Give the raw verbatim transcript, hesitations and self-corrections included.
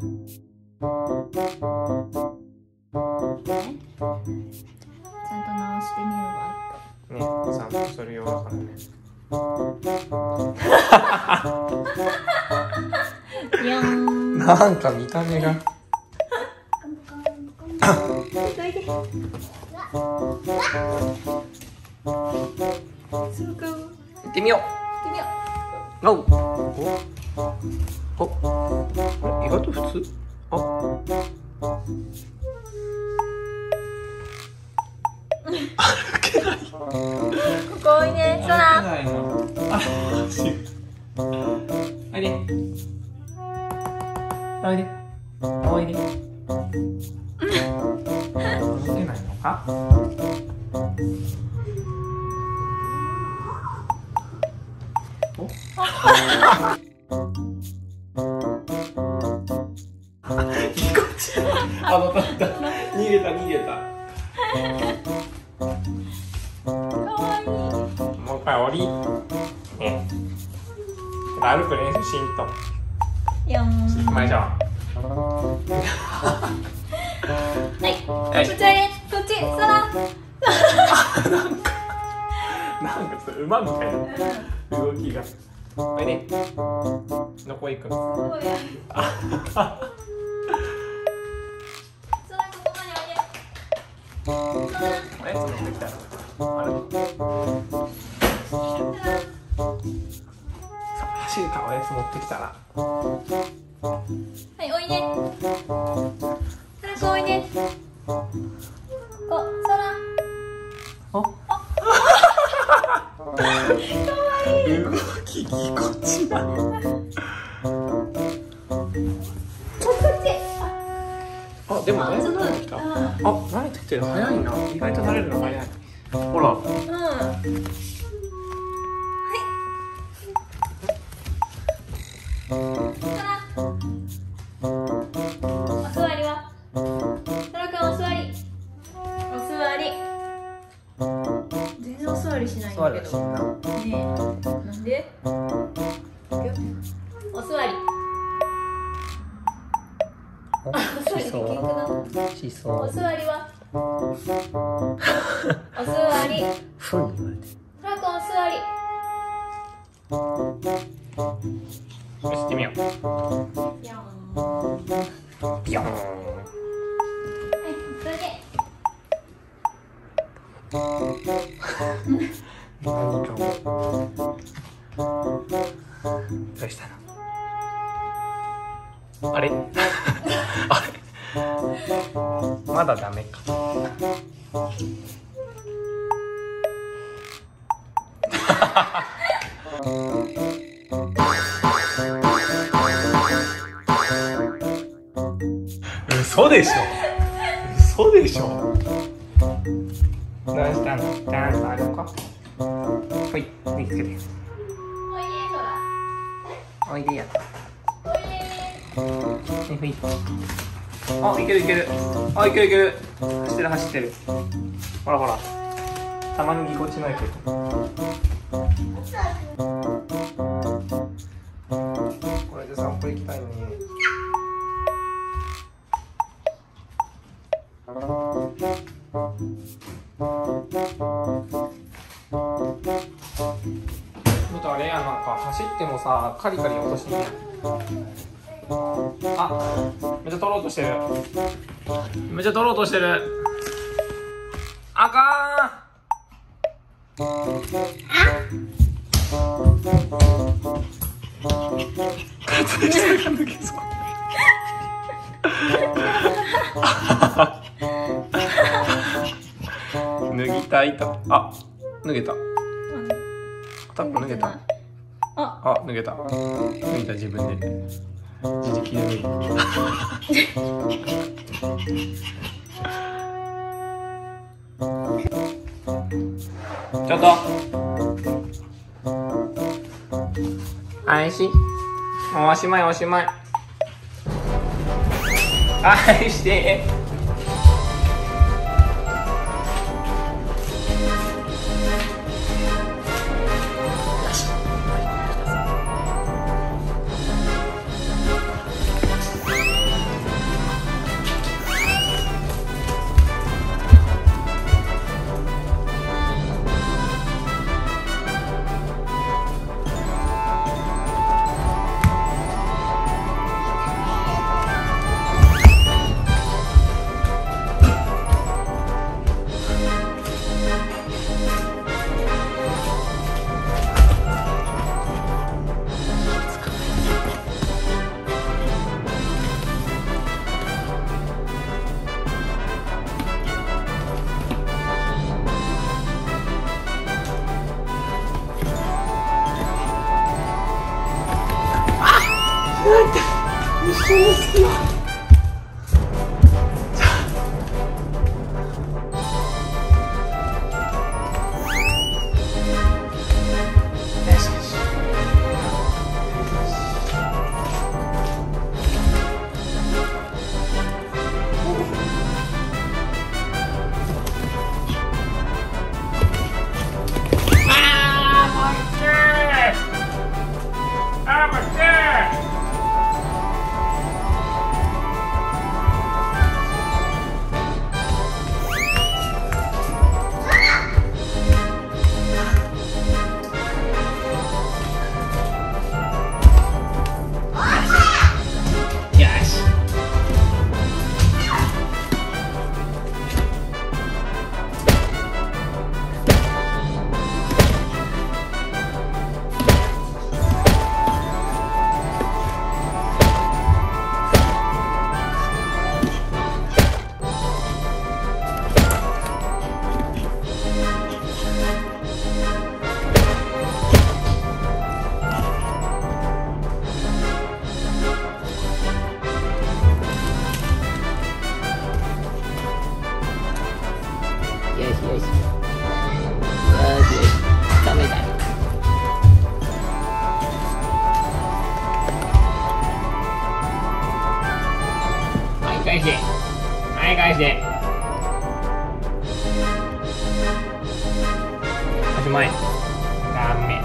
ちゃんと直してみるわ。 ね、散歩するようだからね。 いやん。 なんか見た目が。行ってみよう。 行ってみよう。お。お。あれ、意外と普通。あ。歩けない。 う。ここおいで、そら。 歩けないの。あ、足。おいで。おいで。おいで。歩けないのか。お。ぎこちない。あ、当たった。逃げた、逃げた。 かわいい。 もう一回降り。ね。歩く練習しんと。 やん。 行きましょう。 はい。こっちおいで。こっち、そら。 なんか、なんかちょっと馬みたいな動きが。おいで。どこ行くの？ そうや。そら、ここまでおいで。そら。 あれ、その時来た。あれ。走るか、おやつ持ってきたら。 はい、おいで。そら、こうおいで。こ、そら。 あ。 かわいい。 動きぎこちない。あ、でもだいぶ慣れてきた。あ、慣れてきてる。早いな。意外と慣れるの早い。ほら。 うん。はい。そら。お座りは。そらくんお座り。お座り。全然お座りしないんだけど。ねえ。なんで？お座り。お座りできんくな。 しそお座りは。お座り。 ふん言われて。 そらくんお座り。 よし、行ってみよう。 ぴょん。 ピヨーン。 はい、それで。 何かを。どうしたの？あれ？あれ？まだダメか。嘘でしょ。嘘でしょ。どうしたの？ちゃんとあるか。ほい、見つけて。 おいで、そら。 おいでや。 おいで。 ほい。あ、いけるいける。あ、いけるいける。走ってる走ってる。ほらほら。たまにぎこちないけど。これで散歩行きたいね。ちょっとあれや、なんか走ってもさ、カリカリ落としてね。あ、めっちゃ取ろうとしてる。めっちゃ取ろうとしてる。あかーん。靴下が抜けそう。脱ぎたいと。あ、脱げた。タップ脱げた。 あ、 あ、脱げた。脱いだ自分で。自力で脱いだ。ちょっと。愛し。もうおしまいおしまい。愛して。 一緒に好きよ。 よしよし。よしよし。ダメだ。はい、返して。はい、返して。おしまい。ダメ。